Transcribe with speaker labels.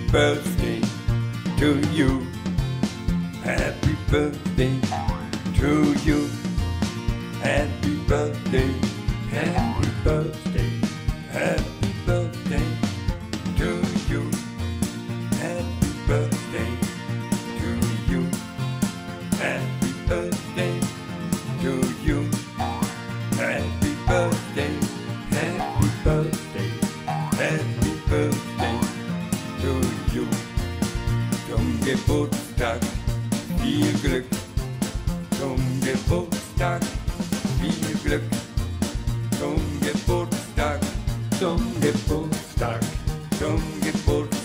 Speaker 1: birthday to you. Happy birthday to you. Happy birthday, happy birthday, happy birthday to you. Happy birthday to you. Happy birthday to you. Happy birthday, happy birthday, happy birthday to you. Zum Geburtstag viel Glück. Zum Geburtstag viel Glück. Zum Geburtstag, zum Geburtstag, zum Geburtstag.